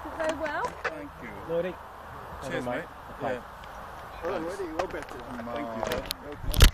Very well. Thank you. Lloydie. Cheers, mate. Okay. Yeah. Well, well better. Thank you.